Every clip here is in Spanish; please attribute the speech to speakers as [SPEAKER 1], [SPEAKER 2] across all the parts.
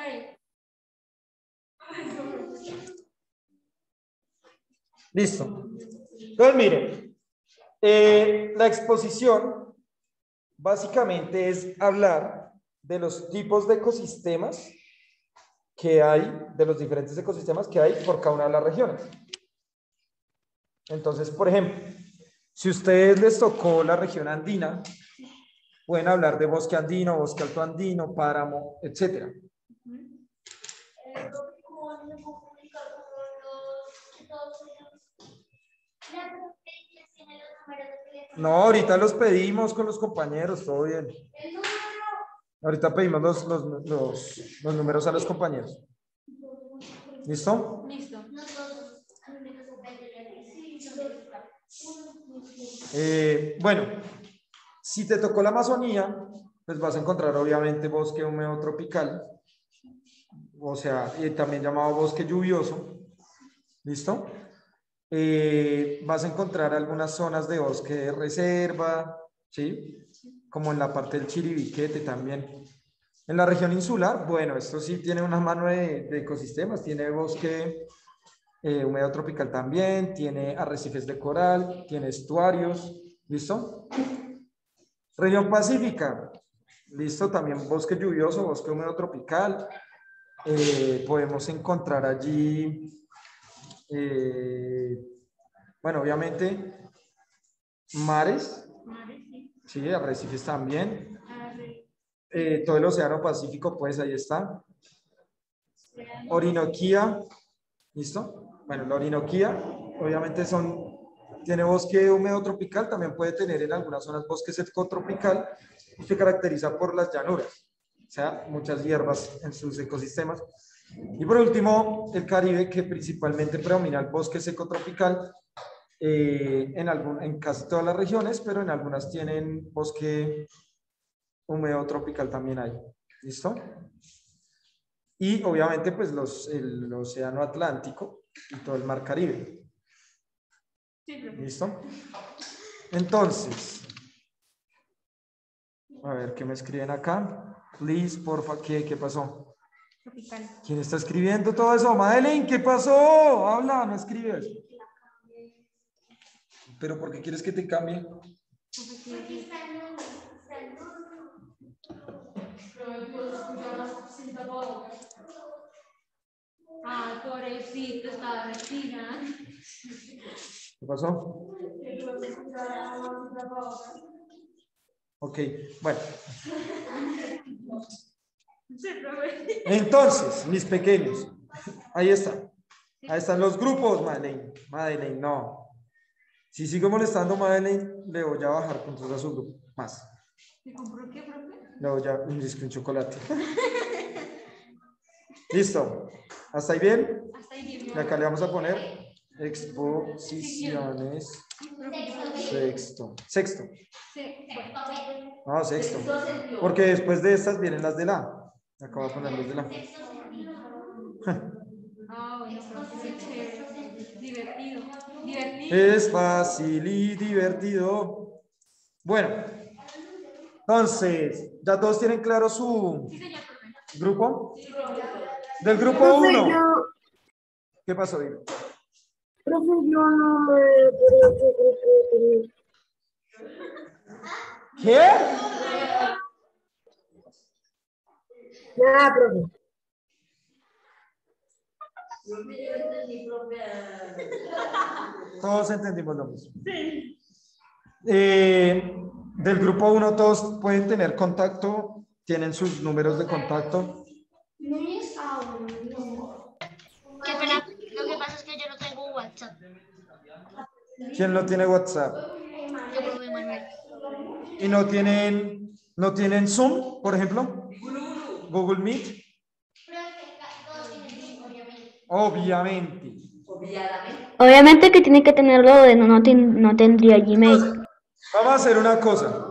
[SPEAKER 1] Listo. Entonces, miren, la exposición básicamente es hablar de los tipos de ecosistemas que hay, de los diferentes ecosistemas que hay por cada una de las regiones. Entonces, por ejemplo, si a ustedes les tocó la región andina, pueden hablar de bosque andino, bosque alto andino, páramo, etcétera. No, ahorita los pedimos con los compañeros, todo bien. Ahorita pedimos los números a los compañeros. ¿Listo?
[SPEAKER 2] Listo.
[SPEAKER 1] Bueno, si te tocó la Amazonía, pues vas a encontrar obviamente bosque húmedo tropical, o sea, también llamado bosque lluvioso. ¿Listo? Vas a encontrar algunas zonas de bosque de reserva, ¿sí? Como en la parte del Chiribiquete también. En la región insular, bueno, esto sí tiene una mano de ecosistemas, tiene bosque húmedo tropical también, tiene arrecifes de coral, tiene estuarios, ¿listo? Región pacífica, ¿listo? También bosque lluvioso, bosque húmedo tropical. Podemos encontrar allí, bueno, obviamente, mares, sí, arrecifes también. Todo el océano Pacífico, pues ahí está. Orinoquía, ¿listo? Bueno, la Orinoquía, obviamente tiene bosque húmedo tropical, también puede tener en algunas zonas bosque seco tropical, y se caracteriza por las llanuras, o sea, muchas hierbas en sus ecosistemas. Y por último, el Caribe, que principalmente predomina el bosque seco tropical, en casi todas las regiones, pero en algunas tienen bosque húmedo tropical también hay. ¿Listo? Y obviamente, pues el océano Atlántico y todo el mar Caribe. ¿Listo? Entonces, a ver, ¿qué me escriben acá? Liz, porfa, ¿qué pasó?
[SPEAKER 2] Tropical.
[SPEAKER 1] ¿Quién está escribiendo todo eso? Madeleine, ¿qué pasó? Habla, no escribes. ¿Pero por qué quieres que te cambie?
[SPEAKER 2] Ah, pobrecito, estaba respirando.
[SPEAKER 1] ¿Qué pasó? Ok, bueno. Entonces, mis pequeños, ahí está. Ahí están los grupos, Madeleine. Madeleine, no. Si sigo molestando a Madeleine, le voy a bajar puntos a su grupo. Más.
[SPEAKER 2] ¿Me compró qué, profe?
[SPEAKER 1] Le voy a un chocolate. Listo. ¿Hasta ahí bien?
[SPEAKER 2] Hasta ahí bien.
[SPEAKER 1] Y acá le vamos a poner exposiciones. Sexto. Sexto. No, sexto. Porque después de estas vienen las de la. Acá voy a poner los de la.
[SPEAKER 2] Ah, bueno, profe, chévere. Divertido. Divertido.
[SPEAKER 1] Es fácil y divertido. Bueno, entonces, ¿ya todos tienen claro su grupo? Del grupo
[SPEAKER 3] Profe,
[SPEAKER 1] 1. ¿Qué pasó, Dino?
[SPEAKER 3] profe, yo no me...
[SPEAKER 1] ¿Qué?
[SPEAKER 3] Nada, profe.
[SPEAKER 1] Todos entendimos lo mismo. Sí. Del grupo 1 todos pueden tener contacto, tienen sus números de contacto.
[SPEAKER 4] Qué pena, lo que pasa es que yo no tengo WhatsApp.
[SPEAKER 1] ¿Quién no tiene WhatsApp?
[SPEAKER 4] Yo, profe Manuel.
[SPEAKER 1] ¿Y no tienen Zoom, por ejemplo? Google Meet. Obviamente.
[SPEAKER 3] Obviamente que tiene que tenerlo de no tendría Gmail.
[SPEAKER 1] Vamos a hacer una cosa.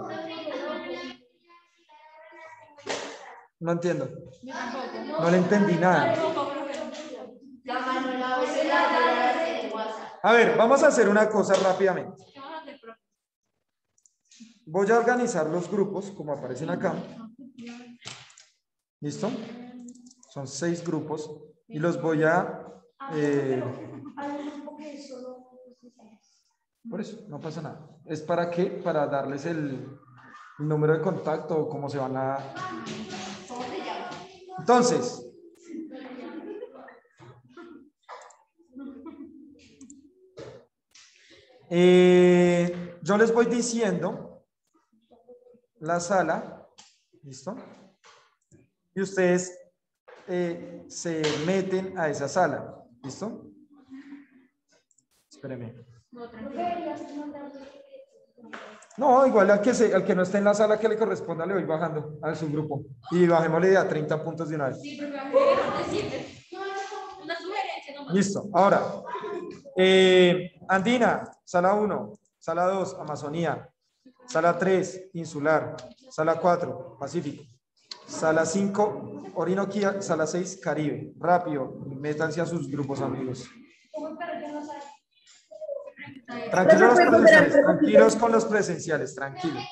[SPEAKER 1] No entiendo. No le entendí nada. A ver, vamos a hacer una cosa rápidamente. Voy a organizar los grupos como aparecen acá. ¿Listo? Son 6 grupos y los voy a... por eso, no pasa nada. ¿Es para qué? Para darles el número de contacto o cómo se van a... Entonces, yo les voy diciendo la sala, ¿listo? Y ustedes se meten a esa sala, ¿listo? Espérenme. No, igual al que no esté en la sala que le corresponda le voy bajando a su grupo. Y bajémosle de a 30 puntos de una vez. Listo. Ahora, Andina, sala 1, sala 2, Amazonía, sala 3, Insular, sala 4, Pacífico, sala 5, Orinoquía, sala 6, Caribe. Rápido, métanse a sus grupos, amigos. Tranquilos con los presenciales, tranquilos.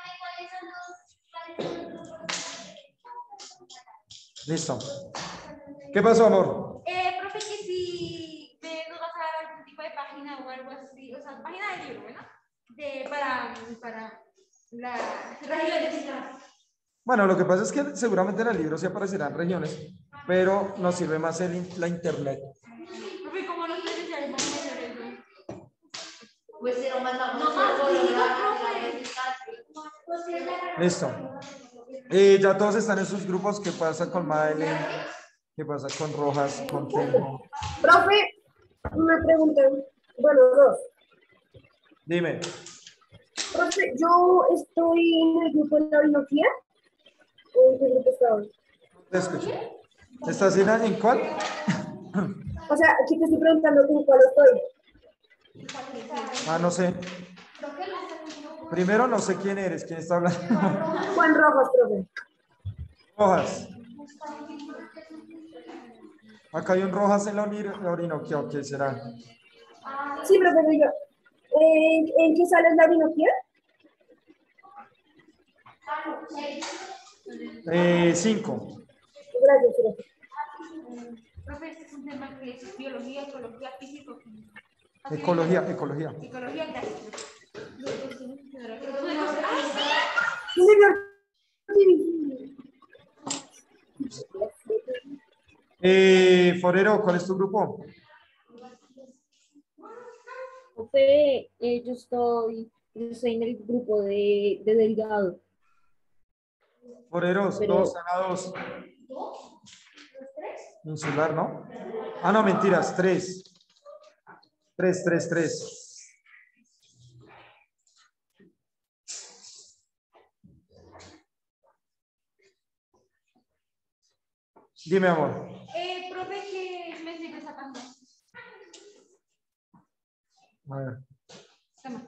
[SPEAKER 1] Listo. ¿Qué pasó, amor?
[SPEAKER 2] Profe, que si nos vas a dar algún tipo de página o algo así, o sea, página de libro, ¿verdad? Para las regiones.
[SPEAKER 1] Bueno, lo que pasa es que seguramente en el libro sí aparecerán regiones, pero nos sirve más la internet.
[SPEAKER 2] Profe, ¿cómo los presenciales vamos a hacer eso?
[SPEAKER 4] Pues si lo mandamos.
[SPEAKER 1] Listo. Ya todos están en sus grupos. ¿Qué pasa con Madeleine? ¿Qué pasa con Rojas? ¿Con Telmo?
[SPEAKER 5] Profe, una pregunta. Bueno, dos.
[SPEAKER 1] Dime.
[SPEAKER 5] Profe, yo estoy en el grupo de la Orinoquía. ¿O en qué grupo estaba?
[SPEAKER 1] Te escucho. ¿Estás en cuál?
[SPEAKER 5] O sea, aquí te estoy preguntando en cuál estoy.
[SPEAKER 1] Ah, no sé. Primero no sé quién eres, quién está hablando.
[SPEAKER 5] Juan Rojas, profe.
[SPEAKER 1] Rojas. Acá hay un Rojas en la Orinoquía, ¿o qué será?
[SPEAKER 5] Sí, profe, soy yo. ¿En qué sala es la Orinoquía?
[SPEAKER 1] 5.
[SPEAKER 5] Gracias, profe.
[SPEAKER 2] Profe, este es un tema que es biología, ecología, físico.
[SPEAKER 1] Ecología.
[SPEAKER 2] Ecología, gracias.
[SPEAKER 5] Sí, señor.
[SPEAKER 1] Forero, ¿cuál es tu grupo?
[SPEAKER 6] Profe, yo estoy en el grupo de Delgado.
[SPEAKER 1] Foreros,
[SPEAKER 6] Pero-
[SPEAKER 1] 2, sala 2. Insular, ¿no? Ah, no, mentiras, 3. 3. Dime, amor.
[SPEAKER 2] Profe, que me sigue sacando.
[SPEAKER 1] A ver.
[SPEAKER 2] Toma.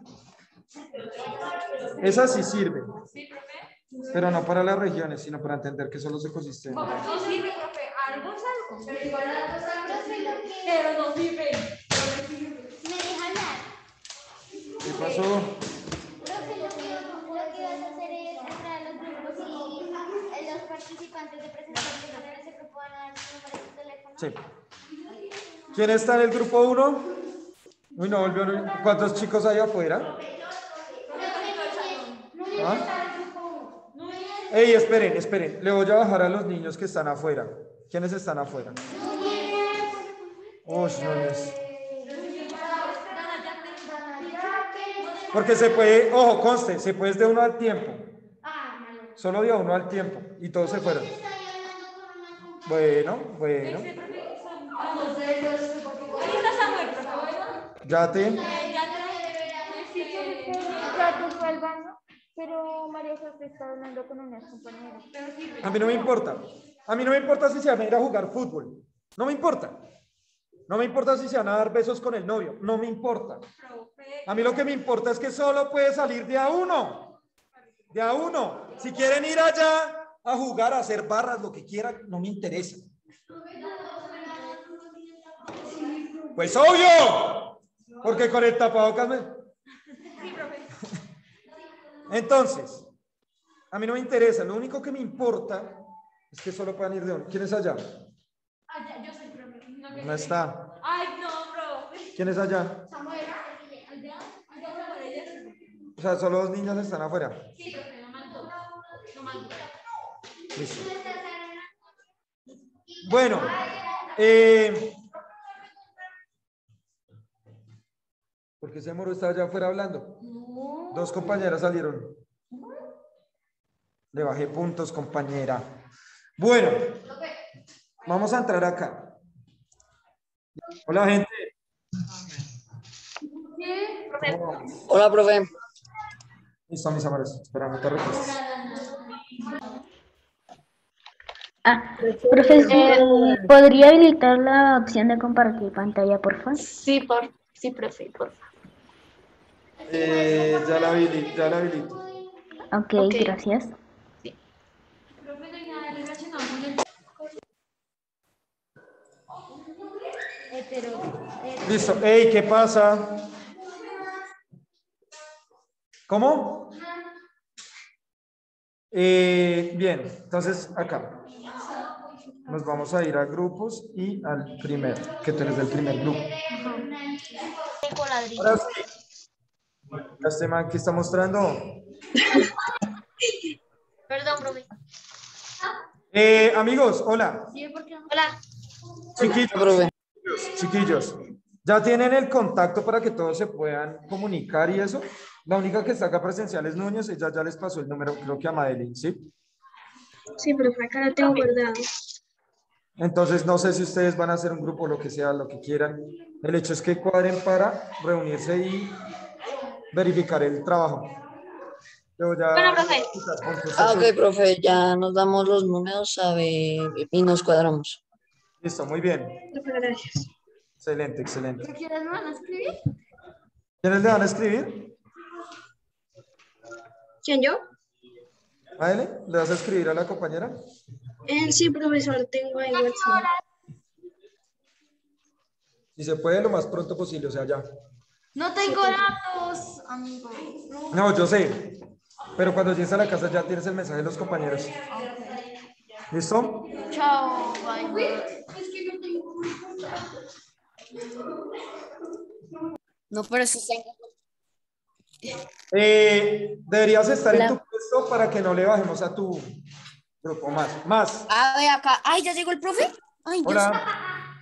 [SPEAKER 1] Esa sí sirve,
[SPEAKER 2] Sí, profe.
[SPEAKER 1] pero no para las regiones, sino para entender qué son los ecosistemas.
[SPEAKER 2] No sirve, profe. Algo es algo. Pero no sirve.
[SPEAKER 4] ¿Me deja hablar?
[SPEAKER 1] ¿Qué pasó?
[SPEAKER 4] Profe, lo que vas a hacer es entrar a los grupos y los participantes de presentación en ese grupo van a dar su número de teléfono.
[SPEAKER 1] Sí. ¿Quién está en el grupo 1? Uy, no volvió. ¿Cuántos chicos hay afuera? ¿Ah? Ey, esperen. Le voy a bajar a los niños que están afuera. ¿Quiénes están afuera? Uy, no es. Porque se puede, ojo, conste, se puede de uno al tiempo. Solo de uno al tiempo. Y todos se fueron. Bueno.
[SPEAKER 2] Ahí está Samuel, profe.
[SPEAKER 1] Ya te.
[SPEAKER 7] Rato fue al baño, pero María José está hablando con unas compañeras.
[SPEAKER 1] A mí no me importa. A mí no me importa si se van a ir a jugar fútbol. No me importa. No me importa si se van a dar besos con el novio. No me importa. A mí lo que me importa es que solo puede salir de a uno. De a uno. Si quieren ir allá a jugar, a hacer barras, lo que quieran, no me interesa. Pues obvio. Porque con el tapabocas me... Entonces, a mí no me interesa. Lo único que me importa Es que solo pueden ir de uno. ¿Quién es allá?
[SPEAKER 2] Ah, ya, yo soy profe.
[SPEAKER 1] No está.
[SPEAKER 2] Ay, no, bro.
[SPEAKER 1] ¿Quién es allá?
[SPEAKER 2] Samuel. Allá, allá por ella.
[SPEAKER 1] O sea, solo 2 niños están afuera.
[SPEAKER 2] Sí, profe, no más dos. No más dos.
[SPEAKER 1] Listo. Bueno, ¿por qué ese moro está allá afuera hablando? 2 compañeras salieron. Le bajé puntos, compañera. Bueno, vamos a entrar acá. Hola, gente. ¿Cómo vamos?
[SPEAKER 8] Hola, profe.
[SPEAKER 1] Listo, mis amores. Espera, no te recuestes.
[SPEAKER 3] Profe, ¿podría habilitar la opción de compartir pantalla, por favor?
[SPEAKER 8] Sí, profe, por favor.
[SPEAKER 1] Ya la habilito.
[SPEAKER 3] Ok, gracias.
[SPEAKER 2] Profe, no hay nada relacionado con el
[SPEAKER 1] Listo. Ey, ¿qué pasa? ¿Cómo? Bien, entonces acá. Nos vamos a ir a grupos y al primer, que tú eres del primer grupo. Ahora sí. Este man que está mostrando.
[SPEAKER 8] Perdón, profe.
[SPEAKER 1] Amigos, hola.
[SPEAKER 8] Hola.
[SPEAKER 1] Chiquillos, ¿ya tienen el contacto para que todos se puedan comunicar y eso? La única que está acá presencial es Núñez, ella ya les pasó el número, creo que a Madeline, ¿sí?
[SPEAKER 5] Sí, profe, acá lo tengo guardado.
[SPEAKER 1] Entonces, no sé si ustedes van a hacer un grupo, lo que sea, lo que quieran. El hecho es que cuadren para reunirse y verificar el trabajo. Yo ya...
[SPEAKER 8] Bueno, profe. Ok, profe, ya nos damos los números y nos cuadramos.
[SPEAKER 1] Listo, muy bien.
[SPEAKER 5] Profe, gracias.
[SPEAKER 1] Excelente, excelente.
[SPEAKER 2] ¿Quieres me van a escribir?
[SPEAKER 1] ¿Quiénes le van a escribir?
[SPEAKER 5] ¿Quién, yo?
[SPEAKER 1] Madeline, ¿le vas a escribir a la compañera?
[SPEAKER 5] Sí, profesor, tengo ahí WhatsApp.
[SPEAKER 1] Si se puede, lo más pronto posible, o sea, ya.
[SPEAKER 2] No tengo datos, amigos.
[SPEAKER 1] No, yo sé. Pero cuando llegues a la casa ya tienes el mensaje de los compañeros. ¿Listo?
[SPEAKER 2] Chao, bye.
[SPEAKER 8] No, pero sí está.
[SPEAKER 1] Deberías estar en tu puesto para que no le bajemos a tu grupo más. Más.
[SPEAKER 8] A ver, acá. Ay, ¿ya llegó el profe? Ay,
[SPEAKER 1] Hola.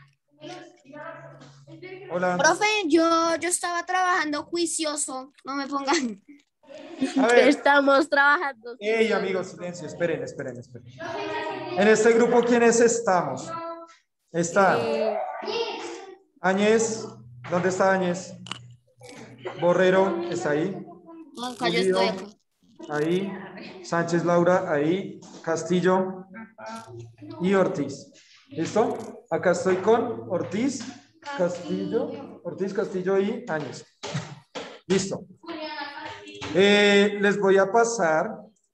[SPEAKER 1] Hola.
[SPEAKER 8] Profe, yo estaba trabajando juicioso. No me pongan.
[SPEAKER 1] A ver.
[SPEAKER 6] Estamos trabajando.
[SPEAKER 1] Hey, amigos, silencio. Esperen. En este grupo, ¿quiénes estamos? Está Áñez. ¿Dónde está Áñez? Borrero, está ahí.
[SPEAKER 8] Acá yo estoy acá.
[SPEAKER 1] Ahí. Sánchez Laura, ahí. Castillo y Ortiz. ¿Listo? Acá estoy con Ortiz, Castillo y Áñez. Listo. Les voy a pasar.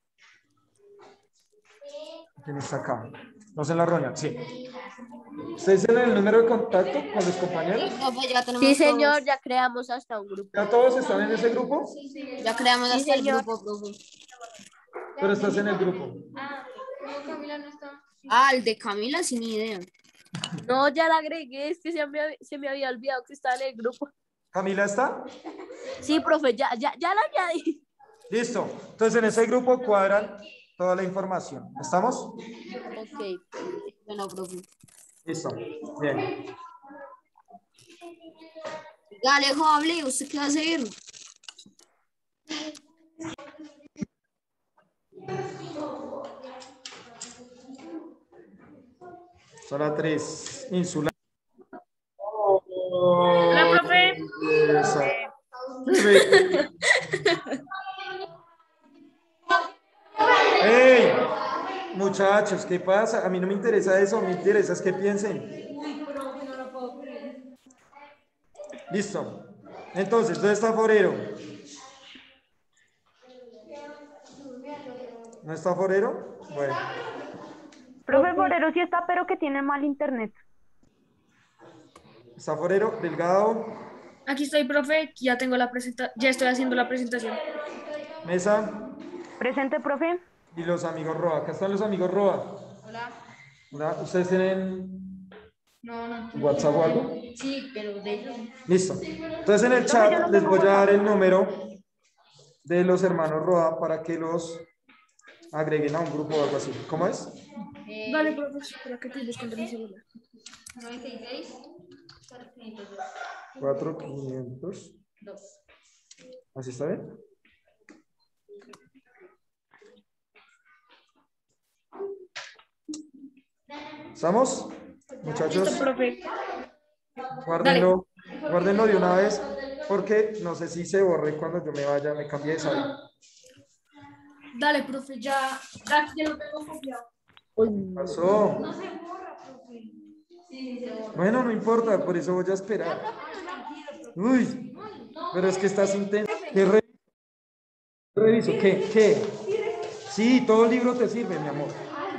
[SPEAKER 1] ¿Quién está acá? No sé en la reunión, sí. ¿Ustedes tienen el número de contacto con los compañeros?
[SPEAKER 8] Profe, ya tenemos
[SPEAKER 6] Sí, señor,
[SPEAKER 8] todos.
[SPEAKER 6] ya creamos hasta un grupo.
[SPEAKER 1] ¿Ya todos están en ese grupo?
[SPEAKER 8] Ya creamos
[SPEAKER 6] Sí,
[SPEAKER 8] hasta el
[SPEAKER 6] señor.
[SPEAKER 8] grupo, profe.
[SPEAKER 1] Pero estás en el grupo.
[SPEAKER 2] No, Camila no está.
[SPEAKER 8] Ah, el de Camila, sin idea.
[SPEAKER 6] No, ya la agregué, es que se me había olvidado que estaba en el grupo.
[SPEAKER 1] ¿Camila está?
[SPEAKER 6] Sí, profe, ya la añadí.
[SPEAKER 1] Listo. Entonces en ese grupo cuadran toda la información. ¿Estamos?
[SPEAKER 6] Ok.
[SPEAKER 8] Bueno, profe.
[SPEAKER 1] Listo. Bien.
[SPEAKER 8] Alejo, hable, ¿usted qué va a hacer?
[SPEAKER 1] Sala 3. Insula.
[SPEAKER 5] Hola, profe.
[SPEAKER 1] ¡Ey! Muchachos, ¿qué pasa? A mí no me interesa eso, me interesa es que piensen. Listo. Entonces, ¿dónde está Forero? ¿No está Forero? Bueno.
[SPEAKER 7] Profe Forero sí está, pero que tiene mal internet.
[SPEAKER 1] ¿Está Forero? Delgado.
[SPEAKER 5] Aquí estoy, profe. Ya tengo ya estoy haciendo la presentación.
[SPEAKER 1] Mesa.
[SPEAKER 7] Presente, profe.
[SPEAKER 1] Y los amigos Roa. Acá están los amigos Roa.
[SPEAKER 2] Hola.
[SPEAKER 1] Hola, ¿ustedes tienen
[SPEAKER 2] No.
[SPEAKER 1] WhatsApp o algo?
[SPEAKER 2] Sí, pero de ellos.
[SPEAKER 1] Listo. Entonces en el chat les voy a dar el número de los hermanos Roa para que los agreguen a un grupo o algo así. ¿Cómo es?
[SPEAKER 7] Dale, profesor, espera que estoy buscando mi celular.
[SPEAKER 2] 96 4502.
[SPEAKER 1] 4500. ¿Así está bien? ¿Estamos? Muchachos,
[SPEAKER 7] Listo, profe.
[SPEAKER 1] guárdenlo de una vez porque no sé si se borre cuando yo me vaya, me cambie de sala.
[SPEAKER 7] Dale, profe, ya lo tengo copiado.
[SPEAKER 1] Pasó.
[SPEAKER 2] No se borra, profe. Sí, se borra.
[SPEAKER 1] Bueno, no importa, por eso voy a esperar. Uy, pero es que estás intenso. ¿Qué reviso? ¿Qué? Sí, todo el libro te sirve, mi amor.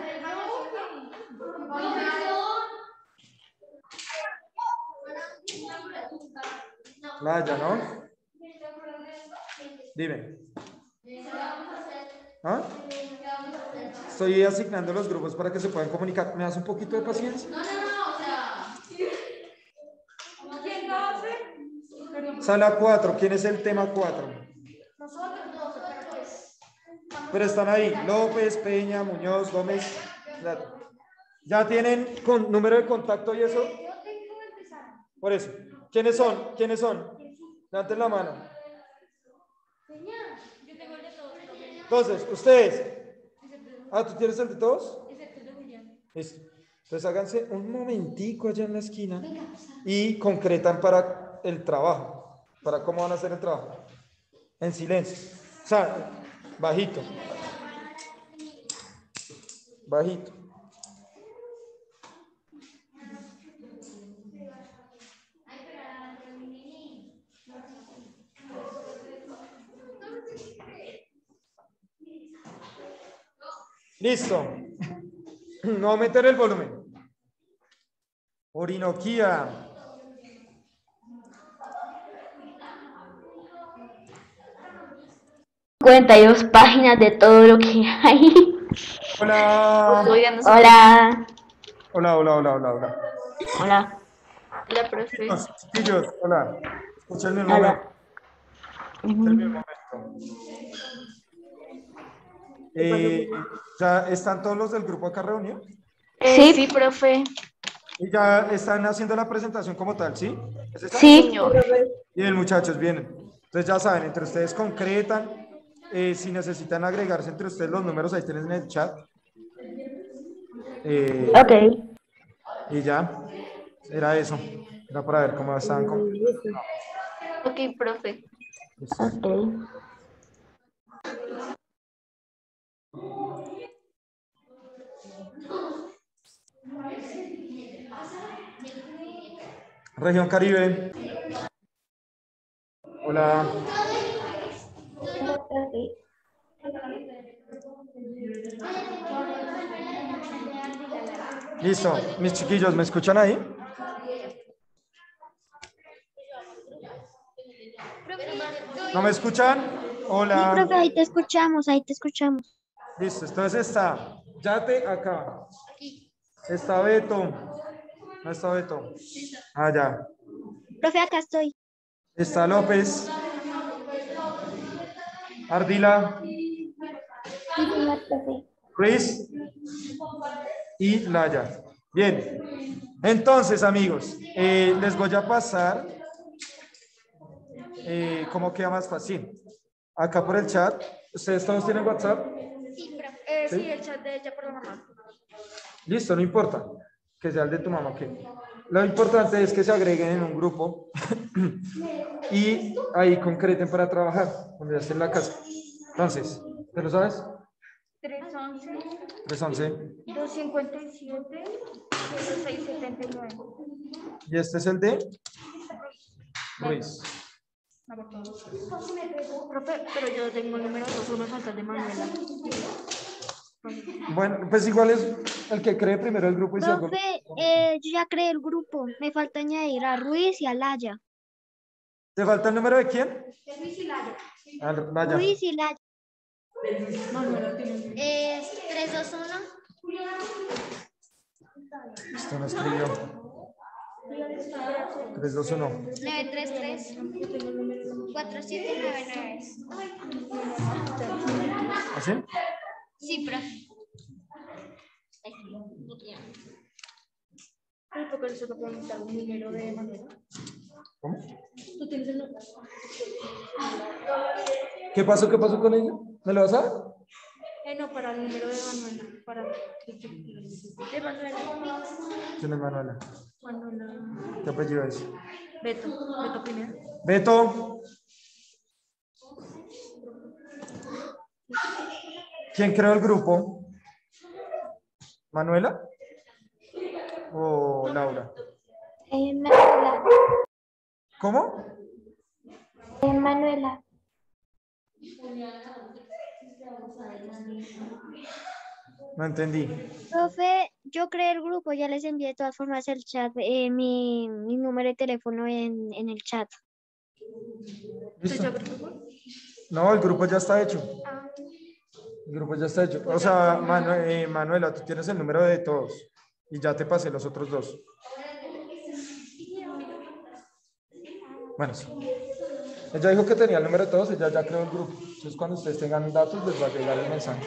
[SPEAKER 1] Playa, ¿no? Dime. ¿Ah? Estoy asignando los grupos para que se puedan comunicar. ¿Me das un poquito de paciencia?
[SPEAKER 2] ¿Quién lo hace?
[SPEAKER 1] Sala 4, ¿quién es el tema 4? Pero están ahí, López, Peña, Muñoz, Gómez. ¿Ya tienen número de contacto y eso? Por eso. ¿Quiénes son? Levanten la mano.
[SPEAKER 2] Yo tengo el de todos.
[SPEAKER 1] Entonces, ustedes. ¿Tú tienes el de todos? Listo. Entonces háganse un momentico allá en la esquina y concretan para el trabajo. ¿Para cómo van a hacer el trabajo? En silencio. O sea, bajito. Bajito. Listo. No aumentar el volumen. Orinoquía.
[SPEAKER 3] Dos páginas de todo lo que hay.
[SPEAKER 1] Hola.
[SPEAKER 3] Hola.
[SPEAKER 1] Hola.
[SPEAKER 3] Hola.
[SPEAKER 6] Hola, profe.
[SPEAKER 1] Chiquillos, hola. Escúchenme un
[SPEAKER 3] Hola.
[SPEAKER 1] momento. ¿Ya están todos los del grupo acá reunidos?
[SPEAKER 6] Sí, profe.
[SPEAKER 1] Y ya están haciendo la presentación como tal, ¿sí? ¿Es esa?
[SPEAKER 3] Sí.
[SPEAKER 6] Señor.
[SPEAKER 1] Bien, muchachos, bien. Entonces ya saben, entre ustedes concretan. Si necesitan agregarse entre ustedes los números, ahí tienen en el chat.
[SPEAKER 3] Ok.
[SPEAKER 1] Y ya, era eso. Era para ver cómo estaban.
[SPEAKER 6] Ok, profe.
[SPEAKER 3] Ok.
[SPEAKER 1] Región Caribe. Hola. Listo, mis chiquillos, ¿me escuchan ahí? ¿No me escuchan? Hola.
[SPEAKER 4] Sí, profe, ahí te escuchamos,
[SPEAKER 1] Listo, entonces está Yate acá. Está Beto. No está Beto. Ya.
[SPEAKER 4] Profe, acá estoy.
[SPEAKER 1] Está López. Ardila.
[SPEAKER 4] Sí, señor profe.
[SPEAKER 1] Chris y Laya. Bien, entonces amigos, les voy a pasar cómo queda más fácil. Acá por el chat, ¿ustedes todos tienen WhatsApp?
[SPEAKER 7] Sí, profe.
[SPEAKER 1] ¿Sí?
[SPEAKER 7] Sí, el chat de ella por la mamá.
[SPEAKER 1] Listo, no importa que sea el de tu mamá. ¿Qué? Lo importante es que se agreguen en un grupo y ahí concreten para trabajar cuando ya estén en la casa. Entonces, ¿te lo sabes?
[SPEAKER 7] 311
[SPEAKER 1] 311.
[SPEAKER 7] 257 0679.
[SPEAKER 1] Y este es el de Ruiz.
[SPEAKER 7] Profe, pero yo tengo el número 2, solo me falta el de Manuela.
[SPEAKER 1] Bueno, pues igual es el que cree primero el grupo y si algo...
[SPEAKER 4] Profe, yo ya creé el grupo. Me falta añadir a Ruiz y a Laya.
[SPEAKER 1] ¿Te falta el número de quién?
[SPEAKER 4] Ruiz y Laya.
[SPEAKER 1] Laya.
[SPEAKER 4] Ruiz y Laya.
[SPEAKER 7] Manuela tiene.
[SPEAKER 4] Es 321
[SPEAKER 1] Esto no escribió. 3, 2, 1.
[SPEAKER 4] 933 4799.
[SPEAKER 1] ¿Así?
[SPEAKER 4] Sí, profe.
[SPEAKER 7] Ay, porque eso te preguntar un número de Manuela.
[SPEAKER 1] ¿Cómo?
[SPEAKER 7] ¿Tú tienes el número?
[SPEAKER 1] ¿Qué pasó con ella? ¿Me lo vas a dar?
[SPEAKER 7] No, para el número de Manuela. Para... De Manuela.
[SPEAKER 1] ¿Quién es Manuela?
[SPEAKER 7] Manuela.
[SPEAKER 1] ¿Qué apellido es?
[SPEAKER 7] Beto. Beto primero.
[SPEAKER 1] Beto. ¿Quién creó el grupo? ¿Manuela? ¿O Laura?
[SPEAKER 4] Manuela.
[SPEAKER 1] ¿Cómo?
[SPEAKER 4] Manuela.
[SPEAKER 1] No entendí.
[SPEAKER 4] Profe, yo creé el grupo, ya les envié de todas formas el chat, mi número de teléfono en el chat.
[SPEAKER 1] ¿Listo? No, el grupo ya está hecho. El grupo ya está hecho. O sea, Manuela, tú tienes el número de todos y ya te pasé los otros dos. Bueno, sí. Ella dijo que tenía el número de todos, ella ya creó el grupo. Entonces, cuando ustedes tengan datos, les va a llegar el mensaje.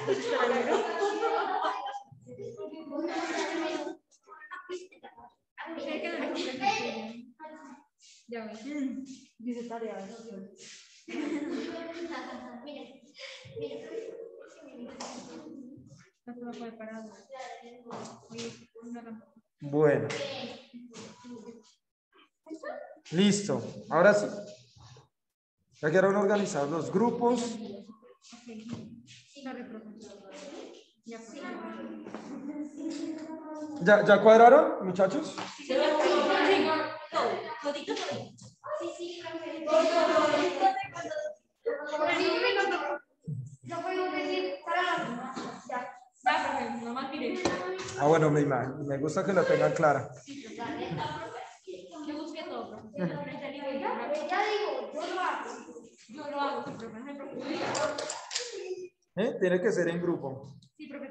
[SPEAKER 2] Ya ves.
[SPEAKER 7] Dice tarea.
[SPEAKER 1] Bueno. Listo. Ahora sí. Ya quedaron organizados los grupos. ¿Ya cuadraron, muchachos? Ah, bueno, me gusta que lo tengan clara.
[SPEAKER 2] Yo busqué todo, profe. Yo lo hago, profe. No se preocupe.
[SPEAKER 1] Tiene que ser en grupo.
[SPEAKER 2] Sí, profe.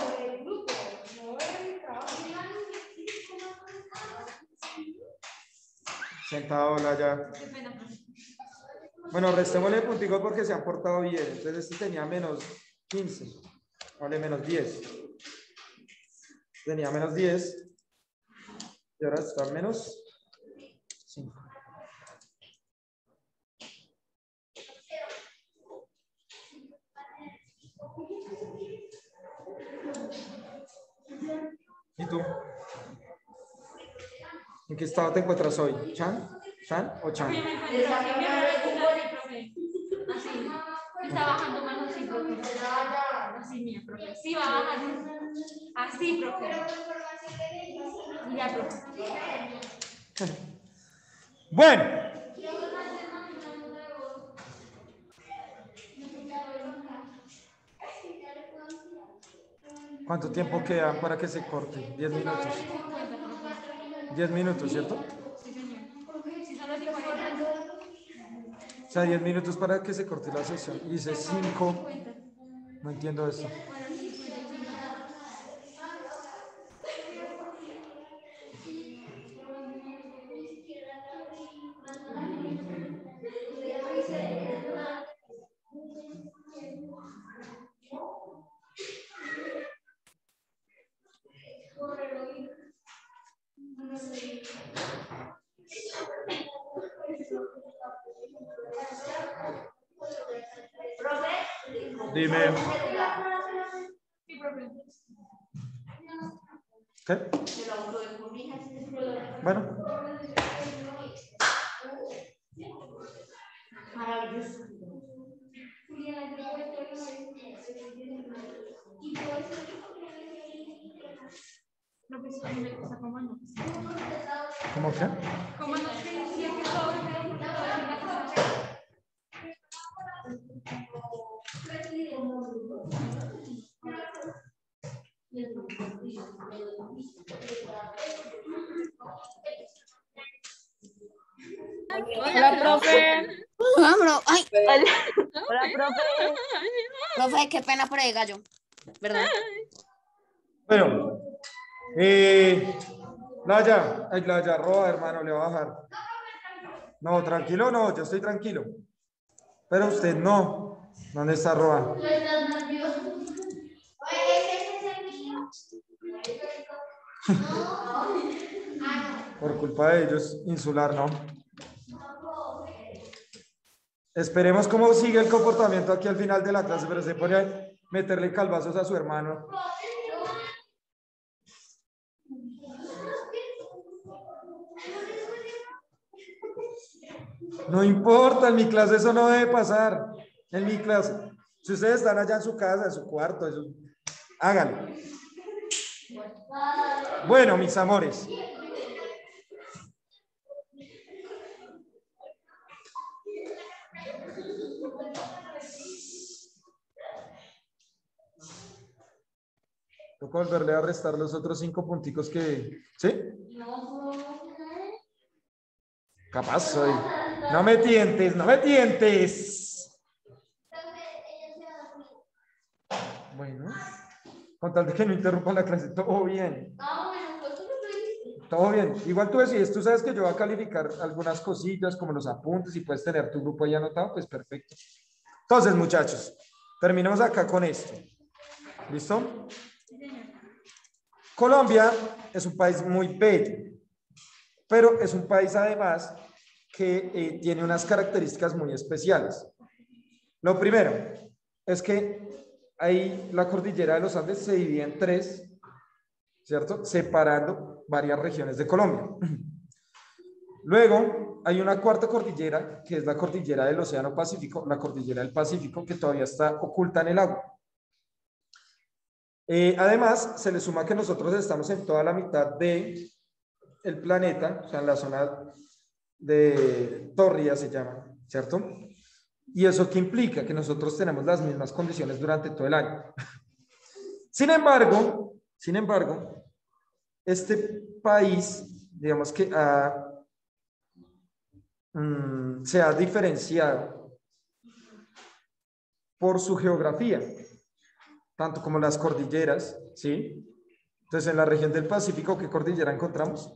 [SPEAKER 1] Sentado, ya.
[SPEAKER 2] Qué pena, profe.
[SPEAKER 1] Bueno, restémosle punticos porque se han portado bien. Entonces este tenía menos 15. Vale, menos 10. Tenía menos 10. Y ahora está menos 5. ¿Y tú? ¿En qué estado te encuentras hoy? ¿Chan? ¿Chan o Chan?
[SPEAKER 2] Así. Está bajando más así, profe. Así, mía, profe. Sí, va bajando. Así, profe. Y ya, profe.
[SPEAKER 1] Bueno. ¿Cuánto tiempo queda para que se corte? 10 minutos. 10 minutos, ¿cierto?
[SPEAKER 2] Sí, señor. Si solo digo 40.
[SPEAKER 1] O sea, 10 minutos para que se corte la sesión. Y dice 5. No entiendo eso. Dime. ¿Qué? Bueno. ¿Cómo qué?
[SPEAKER 2] ¿Cómo no se decía que todo
[SPEAKER 6] Hola, profe.
[SPEAKER 8] Ah, bro, ay,
[SPEAKER 6] Hola, profe.
[SPEAKER 8] profe, qué pena por el gallo. ¿Verdad?
[SPEAKER 1] Bueno, Laya, roba, hermano, le va a bajar. No, tranquilo, no, yo estoy tranquilo. Pero usted no. ¿Dónde está Roa? Por culpa de ellos, insular, ¿no? Esperemos cómo sigue el comportamiento aquí al final de la clase, pero se pone a meterle calvazos a su hermano. No importa, en mi clase eso no debe pasar. En mi clase. Si ustedes están allá en su casa, en su cuarto, háganlo. Bueno, mis amores. Toca volverle a restar los otros 5 punticos que... ¿Sí? Capaz soy. No me tientes, no me tientes. Bueno, con tal de que no interrumpa la clase, todo bien. Todo bien. Igual tú decides, tú sabes que yo voy a calificar algunas cosillas como los apuntes y puedes tener tu grupo ahí anotado, pues perfecto. Entonces, muchachos, terminemos acá con esto. ¿Listo? Colombia es un país muy bello, pero es un país además que tiene unas características muy especiales. Lo primero es que ahí la cordillera de los Andes se divide en 3, ¿cierto? Separando varias regiones de Colombia. Luego hay una cuarta cordillera, que es la cordillera del Océano Pacífico, la cordillera del Pacífico, que todavía está oculta en el agua. Además, se le suma que nosotros estamos en toda la mitad del planeta, o sea, en la zona de Torría se llama, ¿cierto? ¿Y eso qué implica? Que nosotros tenemos las mismas condiciones durante todo el año. Sin embargo, este país, digamos que se ha diferenciado por su geografía, tanto como las cordilleras, ¿sí? Entonces, en la región del Pacífico, ¿qué cordillera encontramos?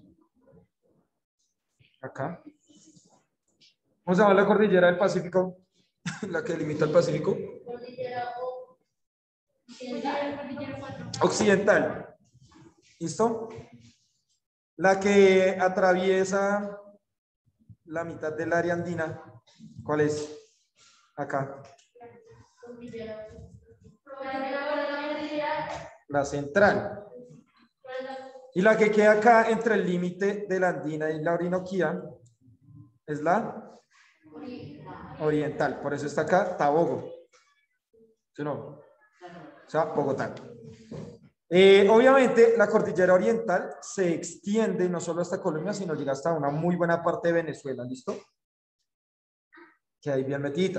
[SPEAKER 1] Acá. ¿Cómo se llama la cordillera del Pacífico? La que delimita el Pacífico. Occidental. ¿Listo? La que atraviesa la mitad del área andina. ¿Cuál es? Acá. La central. Y la que queda acá entre el límite de la andina y la Orinoquía es la oriental. Por eso está acá Tabogo. ¿Sí no? O sea, Bogotá. Obviamente, la cordillera oriental se extiende no solo hasta Colombia, sino llega hasta una muy buena parte de Venezuela. ¿Listo? Que ahí bien metidita.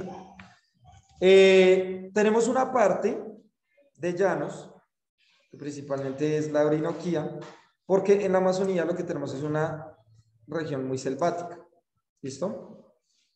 [SPEAKER 1] Tenemos una parte de llanos, que principalmente es la Orinoquía, porque en la Amazonía lo que tenemos es una región muy selvática. ¿Listo?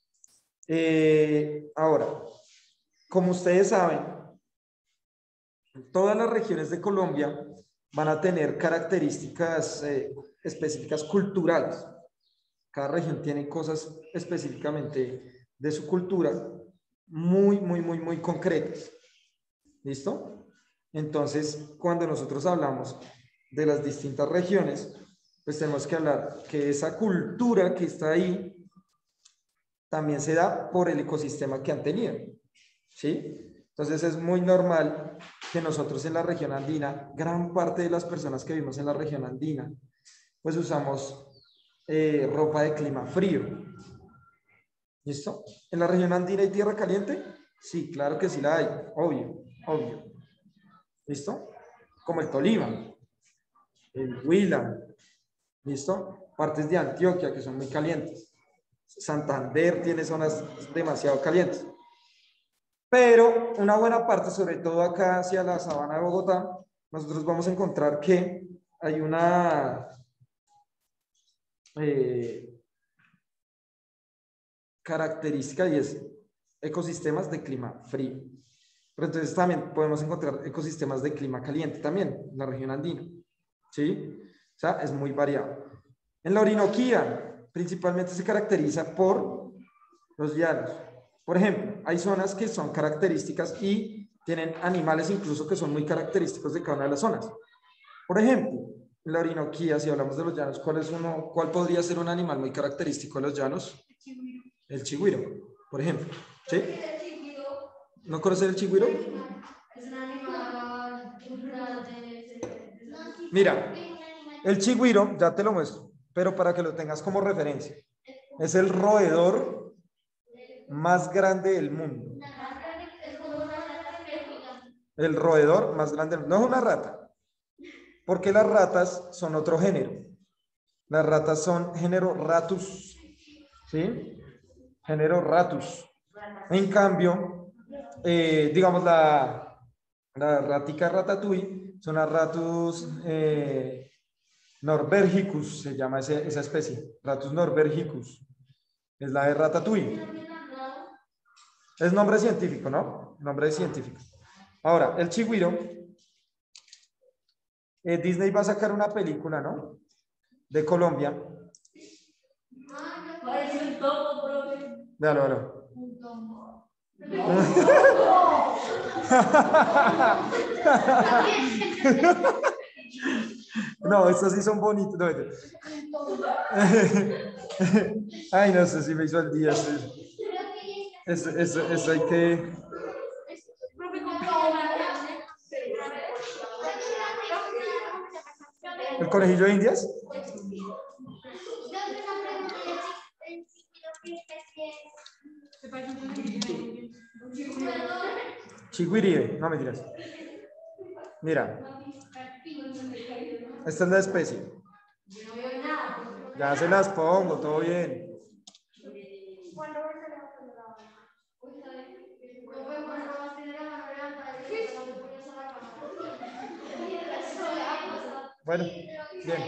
[SPEAKER 1] Ahora, como ustedes saben, todas las regiones de Colombia van a tener características específicas culturales. Cada región tiene cosas específicamente de su cultura muy concretas. ¿Listo? Entonces, cuando nosotros hablamos de las distintas regiones, pues tenemos que hablar que esa cultura que está ahí también se da por el ecosistema que han tenido. ¿Sí? Entonces es muy normal que nosotros en la región andina, gran parte de las personas que vivimos en la región andina, pues usamos ropa de clima frío. ¿Listo? ¿En la región andina hay tierra caliente? Sí, claro que sí la hay, obvio. ¿Listo? Como el Tolima, el Huila, ¿listo? Partes de Antioquia que son muy calientes. Santander tiene zonas demasiado calientes. Pero una buena parte, sobre todo acá hacia la sabana de Bogotá, nosotros vamos a encontrar que hay una característica y es ecosistemas de clima frío. Pero entonces también podemos encontrar ecosistemas de clima caliente también, en la región andina. ¿Sí? O sea, es muy variado. En la Orinoquía, principalmente se caracteriza por los llanos. Por ejemplo, hay zonas que son características y tienen animales incluso que son muy característicos de cada una de las zonas. Por ejemplo, en la Orinoquía, si hablamos de los llanos, ¿cuál podría ser un animal muy característico de los llanos? El chigüiro, por ejemplo. ¿Sí? ¿No conoces el chigüiro? Mira, el chigüiro, ya te lo muestro, pero para que lo tengas como referencia, es el roedor más grande del mundo. El roedor más grande del mundo. No es una rata, porque las ratas son otro género. Las ratas son género Ratus, ¿sí? Género Ratus. En cambio, digamos, la ratica ratatouille es una Ratus norbergicus, se llama esa especie, Ratus norbergicus. Es la de ratatouille. Es nombre científico, ¿no? Nombre científico. Ahora, el chigüiro, Disney va a sacar una película, ¿no? De Colombia. Véalo, véalo. No, estos sí son bonitos. No, ay, no sé si me hizo el día. Eso hay que... ¿El conejillo de Indias? Chigüiribe, no me digas. Mira. Esta es la especie. Ya se las pongo, todo bien. Bueno, bien.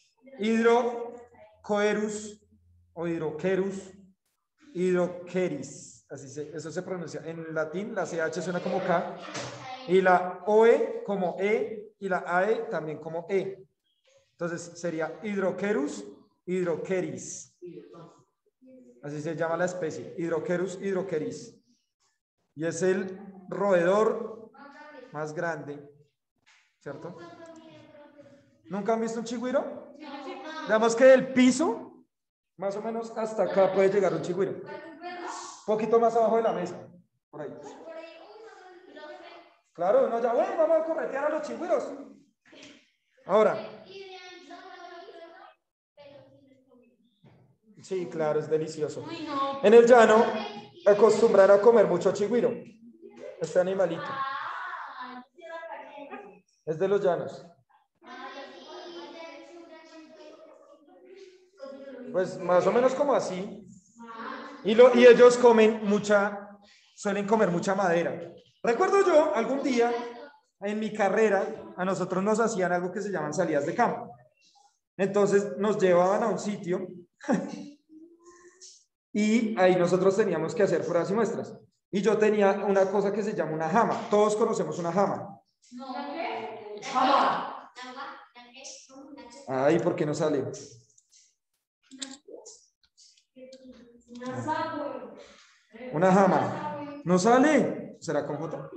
[SPEAKER 1] Hydrocoerus o Hydroquerus, Hydroqueris, eso se pronuncia. En latín la CH suena como K y la OE como E y la AE también como E. Entonces sería Hydroquerus, Hydroqueris. Así se llama la especie, Hydroquerus, Hydroqueris. Y es el roedor más grande, ¿cierto? ¿Nunca han visto un chigüiro? Digamos que del piso, más o menos hasta acá puede llegar un chigüiro. Un poquito más abajo de la mesa, por ahí. Claro, no, ya bueno, vamos a corretear a los chigüiros. Ahora. Sí, claro, es delicioso. En el llano acostumbran a comer mucho chigüiro. Este animalito. Es de los llanos. Pues más o menos como así. Y ellos suelen comer mucha madera. Recuerdo yo, algún día, en mi carrera, a nosotros nos hacían algo que se llaman salidas de campo. Entonces nos llevaban a un sitio y ahí nosotros teníamos que hacer pruebas y muestras. Y yo tenía una cosa que se llama una jama. Todos conocemos una jama. Jama. Ay, ¿por qué no sale? Una jama. ¿No sale? ¿Será con J?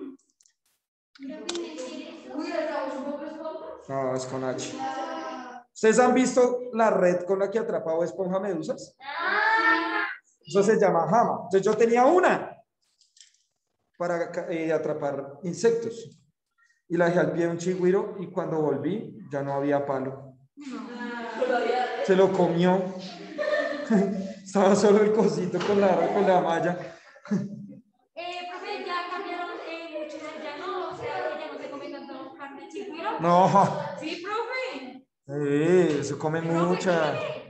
[SPEAKER 1] No, es con H. ¿Ustedes han visto la red con la que atrapa Bob Esponja medusas? Eso se llama jama. Entonces yo tenía una para atrapar insectos. Y la dejé al pie de un chigüiro y cuando volví ya no había palo. Se lo comió. Estaba solo el cosito con la malla.
[SPEAKER 2] Profe, ya cambiaron mucho, ya no, o sea, ya no se come tanto carne de chigüiro.
[SPEAKER 1] No.
[SPEAKER 2] Sí, profe.
[SPEAKER 1] Eso come mucha.